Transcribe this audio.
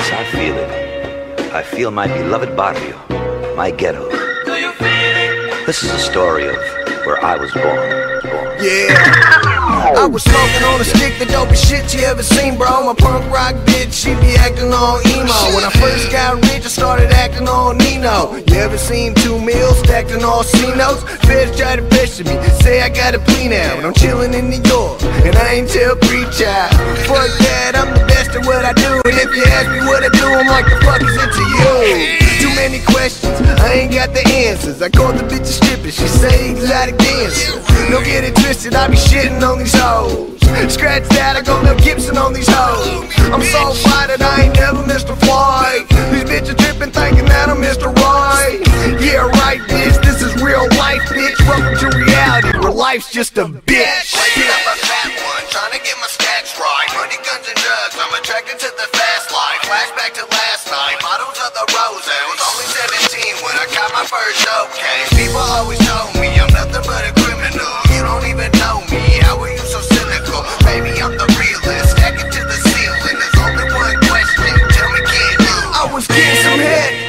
Yes, I feel it. I feel my beloved barrio, my ghetto. Do you feel it? This is a story of where I was born. Yeah. I was smoking on a stick, the dopest shit you ever seen, bro. My punk rock bitch, she be acting all emo. When I first got rich, I started acting all Nino. You ever seen 2 meals stacked in all C-notes? Feds try to pressure me, say I got a plea now, but I'm chilling in New York, and I ain't tell pre-child. Fuck that, I'm the best at what I do, and if you ask me what I do, I'm like, the fuck is it to you? Too many questions, I ain't got the answers. I call the bitch a stripper, she say exotic dancer. Don't get it twisted, I be shitting on these hoes. Scratch that, I go Mel Gibson on these hoes. I'm so fly that I ain't never missed a flight. These bitches tripping thinking that I'm Mr. Right. Yeah, right, bitch, this is real life, bitch. Welcome to reality, where life's just a bitch. Waking up a fat one, trying to get my stats right. Money, guns, and drugs, I'm attracted to the fast life. Flashback to last night, bottles of the rose. I was only 17 when I got my first showcase. People always told me I'm nothing but a criminal. You don't even know me, how are you so cynical? Maybe I'm the realist, stack it to the ceiling. There's only one question, tell me, can you? I was getting some head,